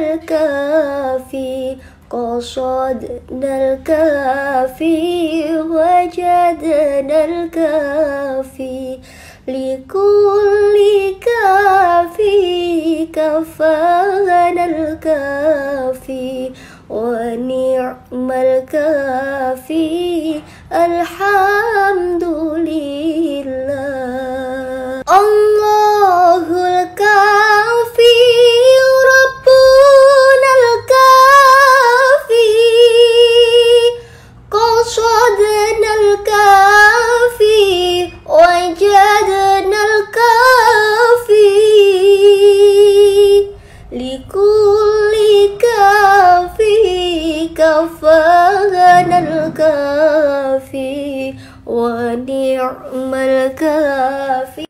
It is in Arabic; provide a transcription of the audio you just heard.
الكافي قصدنا الكافي وجدنا الكافي لكل كافي كفانا الكافي ونعم الكافي الحمد لله. الله الكافي ربنا الكافي قصدنا الكافي وجدنا الكافي لكل كافي كفانا الكافي ونعم الكافي.